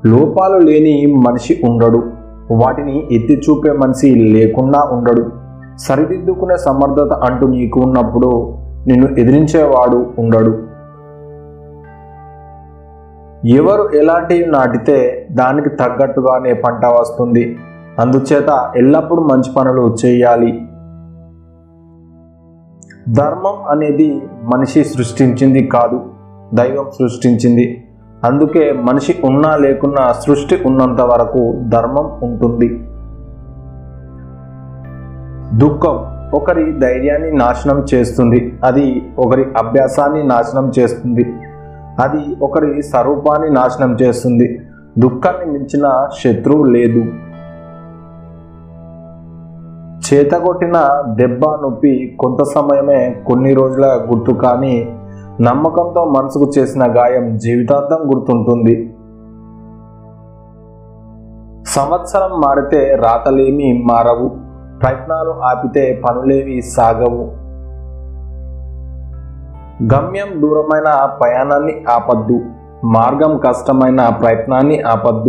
లోపాలు లేని మనిషి ఉండడు. వాటిని ఎత్తి చూపే మనిషి లేకుండా ఉండడు. సరిదిద్దుకునే సమర్థత అంటూ నీకు ఉన్నప్పుడు నిన్ను ఎదిరించేవాడు ఉండడు. ఎవరు ఎలాంటివి నాటితే దానికి తగ్గట్టుగానే పంట వస్తుంది. అందుచేత ఎల్లప్పుడూ మంచి పనులు చేయాలి. ధర్మం అనేది మనిషి సృష్టించింది కాదు, దైవం సృష్టించింది. అందుకే మనిషి ఉన్నా లేకున్నా సృష్టి ఉన్నంత వరకు ధర్మం ఉంటుంది. దుఃఖం ఒకరి ధైర్యాన్ని నాశనం చేస్తుంది. అది ఒకరి అభ్యాసాన్ని నాశనం చేస్తుంది. అది ఒకరి స్వరూపాన్ని నాశనం చేస్తుంది. దుఃఖాన్ని మించిన శత్రువు లేదు. చేతగొట్టిన దెబ్బ నొప్పి కొంత సమయమే, కొన్ని రోజుల గుర్తు. కానీ నమ్మకంతో మనసుకు చేసిన గాయం జీవితాంతం గుర్తుంటుంది. సంవత్సరం మారితే రాతలేమి మారవు. ప్రయత్నాలు ఆపితే పనులేవి సాగవు. గమ్యం దూరమైన ప్రయాణాన్ని ఆపద్దు. మార్గం కష్టమైన ప్రయత్నాన్ని ఆపద్దు.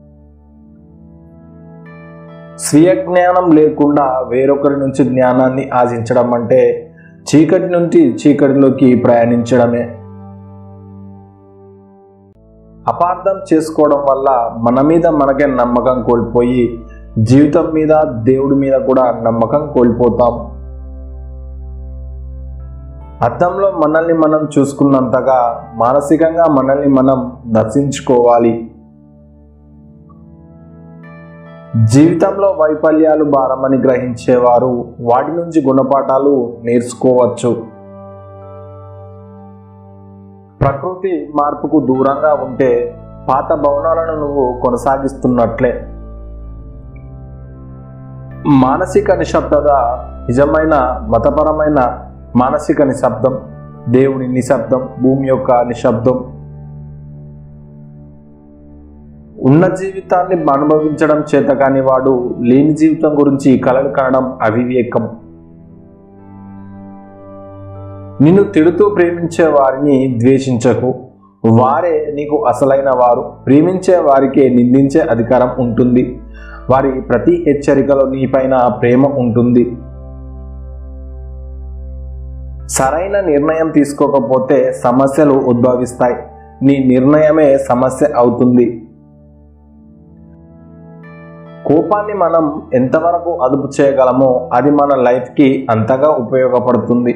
స్వీయ జ్ఞానం లేకుండా వేరొకరి నుంచి జ్ఞానాన్ని ఆశించడం అంటే చీకటి నుంచి చీకటిలోకి ప్రయాణించడమే. అపార్థం చేసుకోవడం వల్ల మన మీద మనకే నమ్మకం కోల్పోయి జీవితం మీద, దేవుడి మీద కూడా నమ్మకం కోల్పోతాం. అద్దంలో మనల్ని మనం చూసుకున్నంతగా మానసికంగా మనల్ని మనం దర్శించుకోవాలి. జీవితంలో వైఫల్యాలు భారమని గ్రహించేవారు వాటి నుంచి గుణపాఠాలు నేర్చుకోవచ్చు. ప్రకృతి మార్పుకు దూరంగా ఉంటే పాత భవనాలను నువ్వు కొనసాగిస్తున్నట్లే. మానసిక నిశ్శబ్దత నిజమైన మతపరమైన మానసిక నిశ్శబ్దం. దేవుని నిశ్శబ్దం, భూమి యొక్క నిశ్శబ్దం. ఉన్న జీవితాన్ని అనుభవించడం చేత కాని వాడు లేని జీవితం గురించి కలలు కనడం అవివేకం. నిన్ను తిడుతూ ప్రేమించే వారిని ద్వేషించకు. వారే నీకు అసలైన వారు. ప్రేమించే వారికే నిందించే అధికారం ఉంటుంది. వారి ప్రతి హెచ్చరికలో నీపైన ప్రేమ ఉంటుంది. సరైన నిర్ణయం తీసుకోకపోతే సమస్యలు ఉద్భవిస్తాయి. నీ నిర్ణయమే సమస్య అవుతుంది. కోపాన్ని మనం ఎంతవరకు అదుపు చేయగలమో అది మన లైఫ్కి అంతగా ఉపయోగపడుతుంది.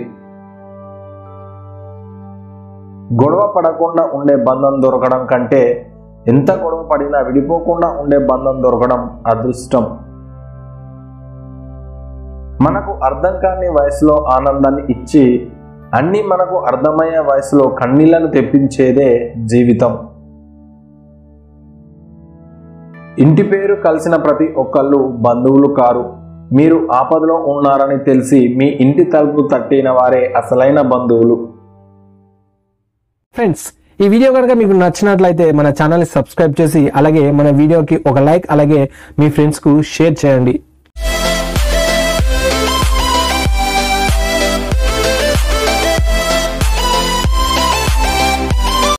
గొడవ పడకుండా ఉండే బంధం దొరకడం కంటే ఎంత గొడవ పడినా విడిపోకుండా ఉండే బంధం దొరకడం అదృష్టం. మనకు అర్థం కాని వయసులో ఆనందాన్ని ఇచ్చి అన్నీ మనకు అర్థమయ్యే వయసులో కన్నీళ్లను తెప్పించేదే జీవితం. ఇంటి పేరు కలిసిన ప్రతి ఒక్కళ్ళు బంధువులు కారు. మీరు ఆపదలో ఉన్నారని తెలిసి మీ ఇంటి తలుపు తట్టిన వారే అసలైన బంధువులు. ఫ్రెండ్స్, ఈ వీడియో కనుక మీకు నచ్చినట్లయితే మన ఛానల్ని సబ్స్క్రైబ్ చేసి అలాగే మన వీడియోకి ఒక లైక్ అలాగే మీ ఫ్రెండ్స్కు షేర్ చేయండి.